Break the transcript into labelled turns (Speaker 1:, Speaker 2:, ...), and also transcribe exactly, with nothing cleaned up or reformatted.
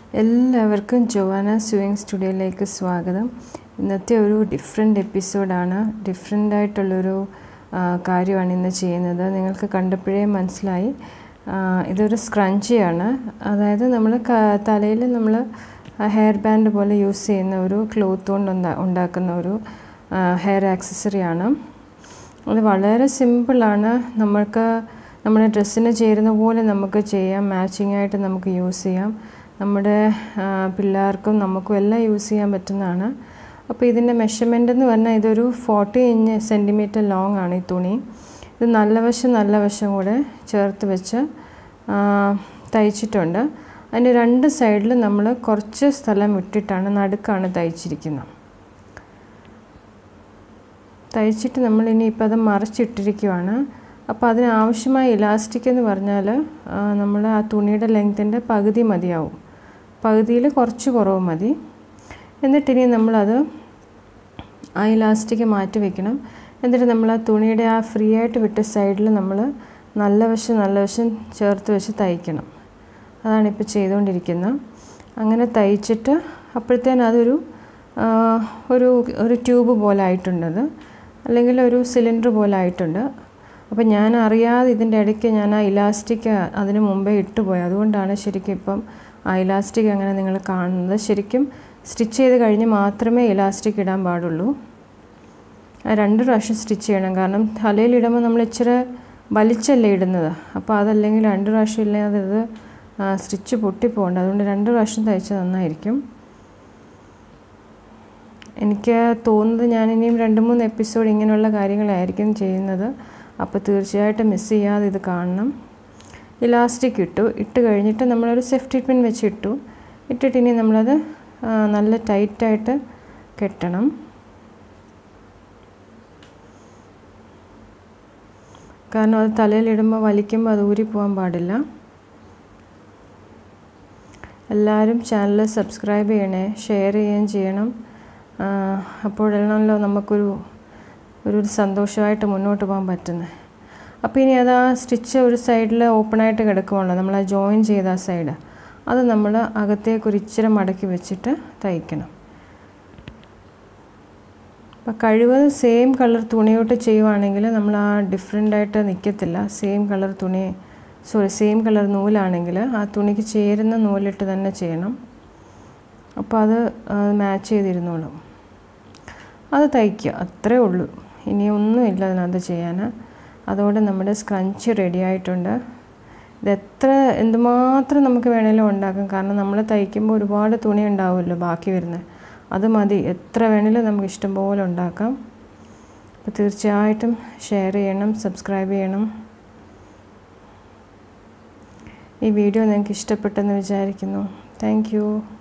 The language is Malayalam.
Speaker 1: എല്ലാവർക്കും ജോവാന സ്യൂയിങ് സ്റ്റുഡിയോയിലേക്ക് സ്വാഗതം. ഇന്നത്തെ ഒരു ഡിഫറെൻ്റ് എപ്പിസോഡാണ്. ഡിഫറെൻ്റ് ആയിട്ടുള്ളൊരു കാര്യമാണ് ഇന്ന് ചെയ്യുന്നത്. നിങ്ങൾക്ക് കണ്ടപ്പോഴേ മനസ്സിലായി. ഇതൊരു സ്ക്രഞ്ചിയാണ്. അതായത് നമ്മൾ തലയിൽ നമ്മൾ ഹെയർ ബാൻഡ് പോലെ യൂസ് ചെയ്യുന്ന ഒരു ക്ലോത്ത് കൊണ്ട് ഉണ്ടാക്കുന്ന ഒരു ഹെയർ ആക്സസറിയാണ്. അത് വളരെ സിമ്പിളാണ്. നമ്മൾക്ക് നമ്മുടെ ഡ്രസ്സിന് ചേരുന്ന പോലെ നമുക്ക് ചെയ്യാം. മാച്ചിങ് ആയിട്ട് നമുക്ക് യൂസ് ചെയ്യാം. നമ്മുടെ പിള്ളേർക്കും നമുക്കും എല്ലാം യൂസ് ചെയ്യാൻ പറ്റുന്നതാണ്. അപ്പോൾ ഇതിൻ്റെ മെഷർമെൻ്റ് എന്ന് പറഞ്ഞാൽ ഇതൊരു ഫോർട്ടി ഇഞ്ച് സെൻറ്റിമീറ്റർ ലോങ് ആണ് ഈ തുണി. ഇത് നല്ല വശം നല്ല വശം കൂടെ ചേർത്ത് വെച്ച് തയ്ച്ചിട്ടുണ്ട്. അതിൻ്റെ രണ്ട് സൈഡിൽ നമ്മൾ കുറച്ച് സ്ഥലം വിട്ടിട്ടാണ് നടുക്കാണ് തയ്ച്ചിരിക്കുന്നത്. തയ്ച്ചിട്ട് നമ്മൾ ഇനിയിപ്പോൾ അത് മറിച്ചിട്ടിരിക്കുവാണ്. അപ്പോൾ അതിനാവശ്യമായ ഇലാസ്റ്റിക് എന്ന് പറഞ്ഞാൽ നമ്മൾ ആ തുണിയുടെ ലെങ്ത്തിൻ്റെ പകുതി മതിയാവും. പകുതിയിൽ കുറച്ച് കുറവ് മതി. എന്നിട്ടിനി നമ്മളത് ആ ഇലാസ്റ്റിക് മാറ്റി വയ്ക്കണം. എന്നിട്ട് നമ്മൾ ആ തുണിയുടെ ആ ഫ്രീ ആയിട്ട് വിട്ട സൈഡിൽ നമ്മൾ നല്ല വശം നല്ല വശം ചേർത്ത് വെച്ച് തയ്ക്കണം. അതാണിപ്പോൾ ചെയ്തുകൊണ്ടിരിക്കുന്നത്. അങ്ങനെ തയ്ച്ചിട്ട് അപ്പോഴത്തേനും അതൊരു ഒരു ഒരു ട്യൂബ് പോലെ ആയിട്ടുണ്ടത്, അല്ലെങ്കിൽ ഒരു സിലിണ്ടർ പോലെ ആയിട്ടുണ്ട്. അപ്പോൾ ഞാൻ അറിയാതെ ഇതിൻ്റെ ഇടയ്ക്ക് ഞാൻ ആ ഇലാസ്റ്റിക് അതിന് മുമ്പേ ഇട്ടുപോയി. അതുകൊണ്ടാണ് ശരിക്കും ഇപ്പം ആ ഇലാസ്റ്റിക് അങ്ങനെ നിങ്ങൾ കാണുന്നത്. ശരിക്കും സ്റ്റിച്ച് ചെയ്ത് കഴിഞ്ഞ് മാത്രമേ ഇലാസ്റ്റിക് ഇടാൻ പാടുള്ളൂ. രണ്ട് പ്രാവശ്യം സ്റ്റിച്ച് ചെയ്യണം. കാരണം തലയിലിടുമ്പോൾ നമ്മൾ ഇച്ചിരി വലിച്ചല്ലേ ഇടുന്നത്. അപ്പോൾ അതല്ലെങ്കിൽ രണ്ട് പ്രാവശ്യം ഇല്ലാതെ ഇത് സ്റ്റിച്ച് പൊട്ടിപ്പോകണ്ട. അതുകൊണ്ട് രണ്ട് പ്രാവശ്യം തയ്ച്ച് നന്നായിരിക്കും. എനിക്ക് തോന്നുന്നത് ഞാനിനിയും രണ്ട് മൂന്ന് എപ്പിസോഡ് ഇങ്ങനെയുള്ള കാര്യങ്ങളായിരിക്കും ചെയ്യുന്നത്. അപ്പോൾ തീർച്ചയായിട്ടും മിസ് ചെയ്യാതെ ഇത് കാണണം. ഇലാസ്റ്റിക് ഇട്ടു. ഇട്ട് കഴിഞ്ഞിട്ട് നമ്മളൊരു സേഫ്റ്റി പിൻ വെച്ച് ഇട്ടു. ഇട്ടിട്ട് ഇനി നമ്മളത് നല്ല ടൈറ്റായിട്ട് കെട്ടണം. കാരണം അത് തലയിലിടുമ്പോൾ വലിക്കുമ്പോൾ അത് ഊരിപ്പോകാൻ പാടില്ല. എല്ലാവരും ചാനൽ സബ്സ്ക്രൈബ് ചെയ്യണേ, ഷെയർ ചെയ്യുകയും ചെയ്യണം. അപ്പോഴാണല്ലോ നമുക്കൊരു ഒരു സന്തോഷമായിട്ട് മുന്നോട്ട് പോകാൻ പറ്റുന്നത്. അപ്പോൾ ഇനി അത് ആ സ്റ്റിച്ച് ഒരു സൈഡിൽ ഓപ്പണായിട്ട് കിടക്കുമല്ലോ, നമ്മൾ ആ ജോയിൻ ചെയ്ത ആ സൈഡ്, അത് നമ്മൾ അകത്തേക്ക് ഒരു ഇച്ചിരി മടക്കി വെച്ചിട്ട് തയ്ക്കണം. അപ്പോൾ കഴിവത് സെയിം കളർ തുണിയോട്ട് ചെയ്യുവാണെങ്കിൽ നമ്മൾ ആ ഡിഫറെൻ്റായിട്ട് നിൽക്കത്തില്ല. സെയിം കളർ തുണി സോറി സെയിം കളർ നൂലാണെങ്കിൽ ആ തുണിക്ക് ചേരുന്ന നൂലിട്ട് തന്നെ ചെയ്യണം. അപ്പോൾ അത് മാച്ച് ചെയ്തിരുന്നോളും. അത് തയ്ക്കുക, അത്രേ ഉള്ളൂ. ഇനി ഒന്നുമില്ല അതിനകത്ത് ചെയ്യാൻ. അതോടെ നമ്മുടെ സ്ക്രഞ്ച് റെഡി ആയിട്ടുണ്ട്. ഇതെത്ര എന്തുമാത്രം നമുക്ക് വേണമെങ്കിലും ഉണ്ടാക്കാം. കാരണം നമ്മൾ തയ്ക്കുമ്പോൾ ഒരുപാട് തുണി ഉണ്ടാവുമല്ലോ ബാക്കി വരുന്നത്. അത് മതി, എത്ര വേണമെങ്കിലും നമുക്ക് ഇഷ്ടം പോലെ ഉണ്ടാക്കാം. അപ്പോൾ തീർച്ചയായിട്ടും ഷെയർ ചെയ്യണം, സബ്സ്ക്രൈബ് ചെയ്യണം. ഈ വീഡിയോ നിങ്ങൾക്ക് ഇഷ്ടപ്പെട്ടെന്ന് വിചാരിക്കുന്നു. Thank U.